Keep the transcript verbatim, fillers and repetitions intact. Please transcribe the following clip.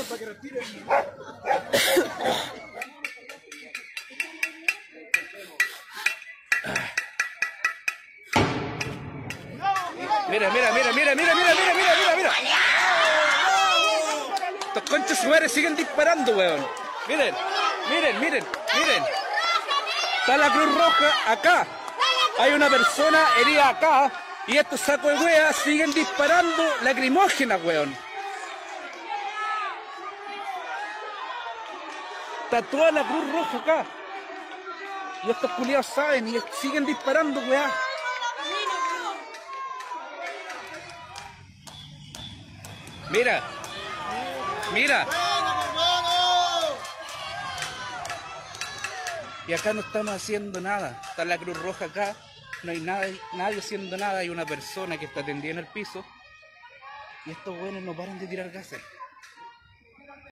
para que retire. Mira, mira, mira, mira, mira, mira, mira, mira, mira, mira. Estos conchas sumares siguen disparando, weón. Miren, miren, miren, miren. Está la Cruz Roja acá. Hay una persona herida acá. Y estos sacos de weas siguen disparando lacrimógenas, weón. Está toda la Cruz Roja acá. Y estos culiados saben y siguen disparando, weá. Mira, mira. Y acá no estamos haciendo nada. Está la Cruz Roja acá. No hay nada, nadie haciendo nada. Hay una persona que está tendida en el piso. Y estos buenos no paran de tirar gases.